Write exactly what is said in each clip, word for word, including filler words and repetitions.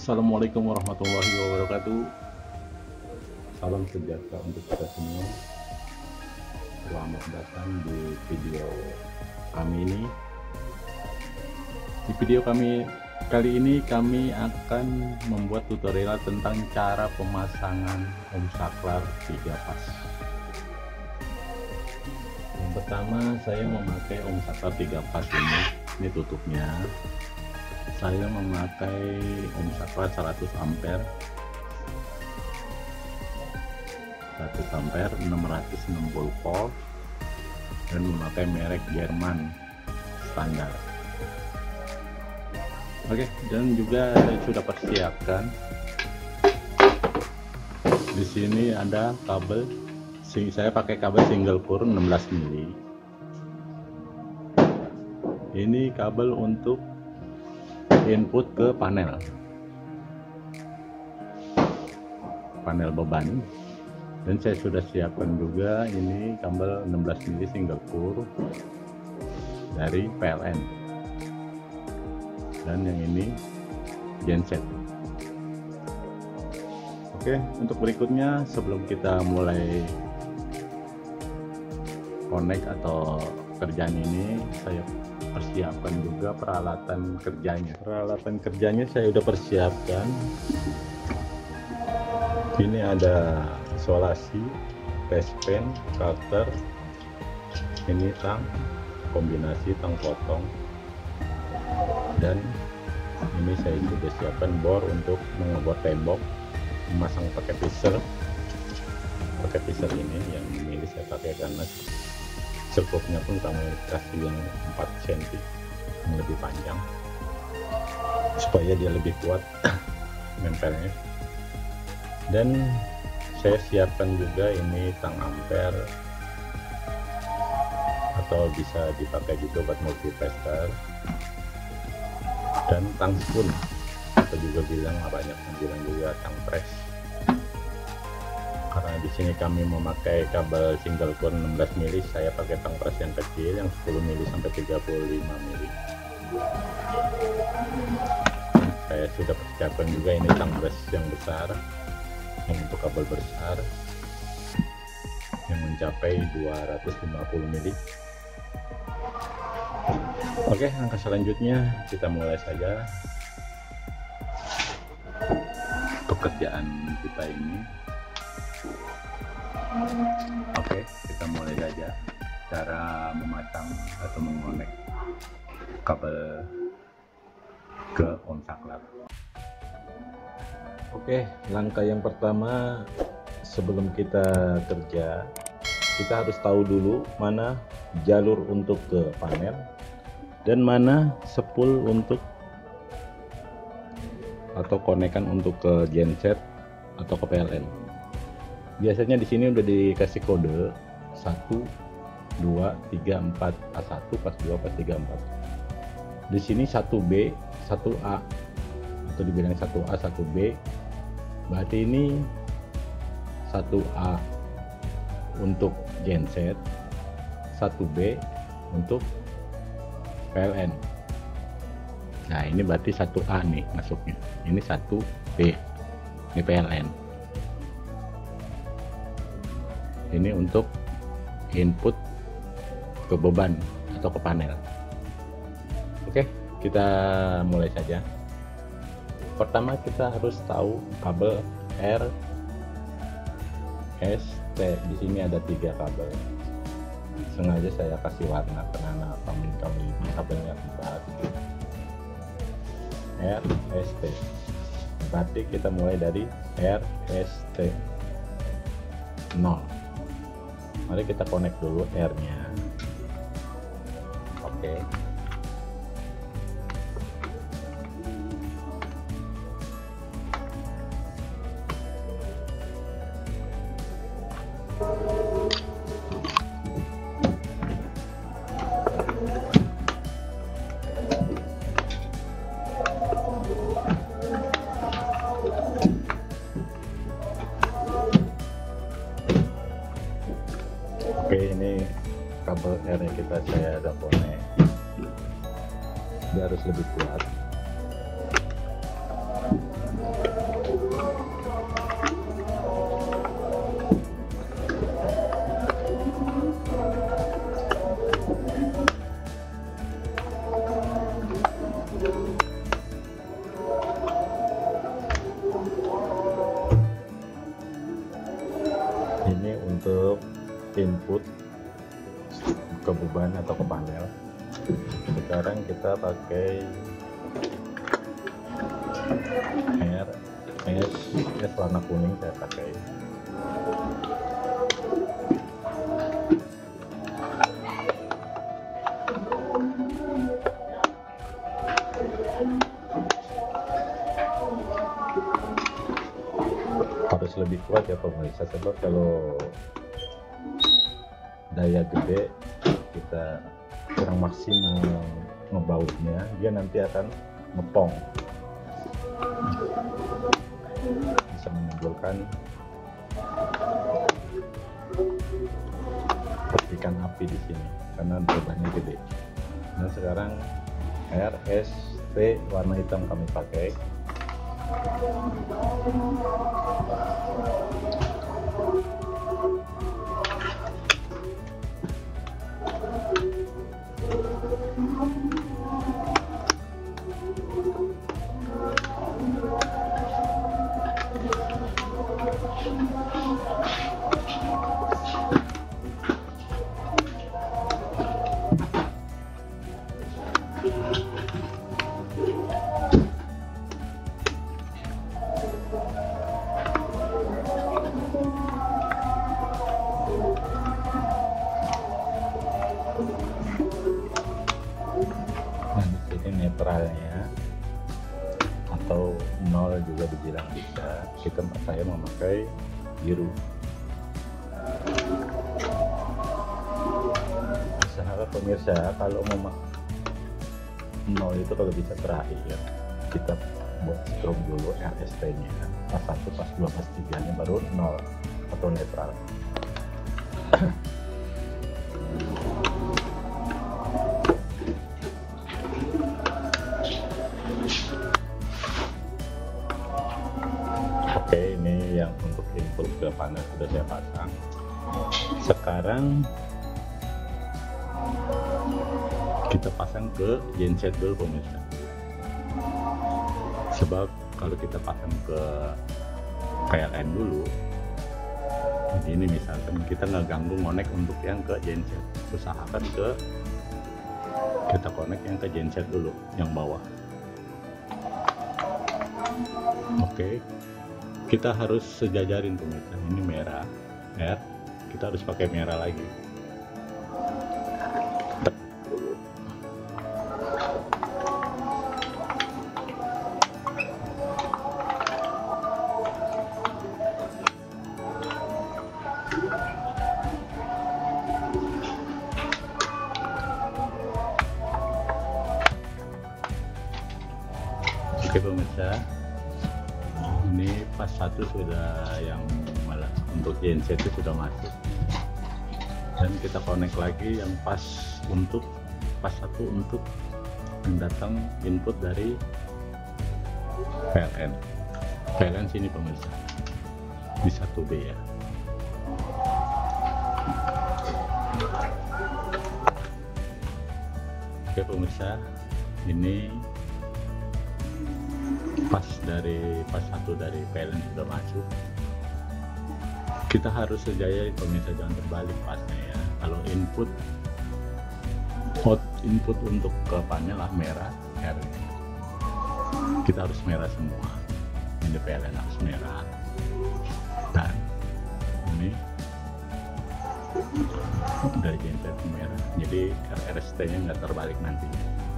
Assalamualaikum warahmatullahi wabarakatuh. Salam sejahtera untuk kita semua. Selamat datang di video kami ini. Di video kami kali ini kami akan membuat tutorial tentang cara pemasangan om saklar tiga pas. Yang pertama saya memakai om saklar tiga pas ini. Ini tutupnya. Saya memakai om saklar seratus ampere seratus ampere enam ratus enam puluh volt dan memakai merek Jerman standar. Oke, dan juga saya sudah persiapkan di sini ada kabel. Saya pakai kabel single core enam belas mili. Ini kabel untuk input ke panel panel beban, dan saya sudah siapkan juga ini kabel enam belas mili single core dari P L N, dan yang ini genset. Oke, untuk berikutnya sebelum kita mulai connect atau kerjaan ini, saya persiapkan juga peralatan kerjanya. Peralatan kerjanya saya udah persiapkan. Ini ada isolasi, test pen, cutter, ini tang, kombinasi tang potong, dan ini saya sudah siapkan bor untuk mengebor tembok, memasang pakai pisau. Pakai pisau ini yang ini saya pakai karena sekopnya pun kami kasih yang empat sentimeter yang lebih panjang supaya dia lebih kuat nempelnya. Dan saya siapkan juga ini tang ampere atau bisa dipakai juga buat multiplexer, dan tang spoon atau juga bilang banyak yang bilang juga tang press. Karena di sini kami memakai kabel single core enam belas mili, saya pakai tang press yang kecil yang sepuluh mili sampai tiga puluh lima mili. Saya sudah persiapkan juga ini tang press yang besar, yang untuk kabel besar yang mencapai dua ratus lima puluh mili. Oke, langkah selanjutnya kita mulai saja pekerjaan kita ini. Oke, kita mulai saja cara memasang atau mengonek kabel ke om saklar. Oke, langkah yang pertama sebelum kita kerja, kita harus tahu dulu mana jalur untuk ke panel dan mana spool untuk atau konekan untuk ke genset atau ke P L N. Biasanya di sini udah dikasih kode satu, dua, tiga, empat, A satu, pas dua, pas tiga, empat. Di sini satu B, satu A atau dibilang satu A, satu B. Berarti ini satu A untuk genset, satu B untuk P L N. Nah, ini berarti satu A nih masuknya. Ini satu B. Ini P L N. Ini untuk input ke beban atau ke panel. Oke, kita mulai saja. Pertama kita harus tahu kabel R S T. Di sini ada tiga kabel. Sengaja saya kasih warna karena kami-kami kabelnya empat. R S T. Berarti kita mulai dari R S T nol. Mari kita connect dulu R-nya. Oke. Oke, ini kabel R nya kita saya ada connect. Dia harus lebih kuat. Ini untuk input ke beban atau ke panel. Sekarang kita pakai R S S warna kuning saya pakai. Harus lebih kuat ya pemirsa, sebab kalau daya gede kita kurang maksimal ngebautnya, dia nanti akan ngepong, bisa menimbulkan percikan api di sini karena bebannya gede. Nah sekarang R S T warna hitam kami pakai. Nah di sini netralnya atau nol juga dibilang bisa. Kita saya memakai biru. Usahakan pemirsa kalau mau nol itu kalau bisa terakhir kita buat strobe dulu R S T nya, pas satu, pas dua, pas tiga nya baru nol atau netral. Oke, ini yang untuk input ke panel sudah saya pasang. Sekarang kita pasang ke genset dulu pemirsa. Sebab kalau kita pasang ke P L N dulu, ini misalkan kita nggak ganggu ngonek untuk yang ke genset, usahakan ke kita connect yang ke genset dulu, yang bawah. Oke, kita harus sejajarin pemirsa. Ini merah R, kita harus pakai merah lagi. Oke pemirsa, ini pas satu sudah yang malah untuk genset itu sudah masuk, dan kita connect lagi yang pas untuk pas satu untuk mendatang input dari P L N. P L N sini pemirsa di satu B ya. Oke pemirsa, ini pas dari pas satu dari P L N sudah masuk. Kita harus sejajar pemirsa, jangan terbalik pasnya ya. Kalau input out input untuk ke panel lah merah R, kita harus merah semua. Ini P L N harus merah, dan ini dari genset merah, jadi R S T nya nggak terbalik nantinya.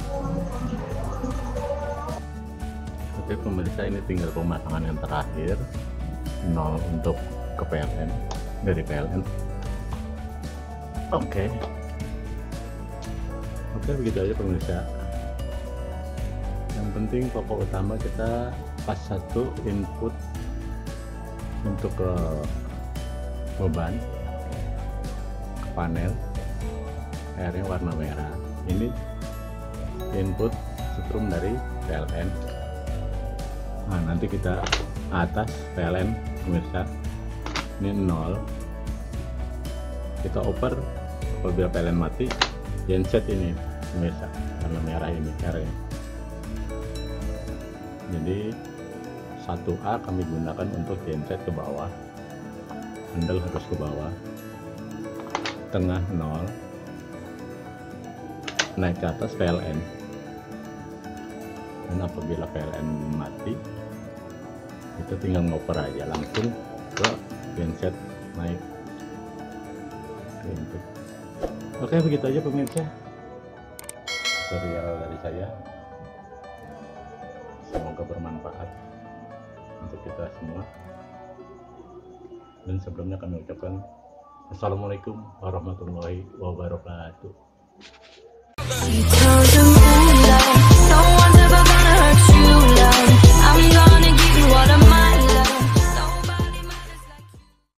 Oke pemirsa, ini tinggal pemasangan yang terakhir, nol untuk ke P L N, dari P L N. Oke Oke begitu aja pemirsa. Yang penting pokok utama kita pas satu input untuk ke beban ke panel, R nya warna merah. Ini input setrum dari P L N. Nah nanti kita atas P L N pemirsa, ini nol, kita oper apabila P L N mati, genset ini pemirsa warna merah ini R nya. Jadi satu A kami gunakan untuk genset ke bawah, handle harus ke bawah, tengah nol, naik ke atas P L N. Dan apabila P L N mati, itu tinggal ngoper aja langsung ke genset naik. Oke, Oke begitu aja pemirsa tutorial dari saya. Semoga bermanfaat untuk kita semua. Dan sebelumnya kami ucapkan Assalamualaikum warahmatullahi wabarakatuh.